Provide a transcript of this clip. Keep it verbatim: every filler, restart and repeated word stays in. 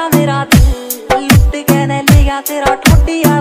मेरा दिल लुट के ने लिया तेरा ठोडिया